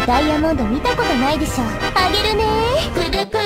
ダイヤモンド見たことないでしょ。あげるねー。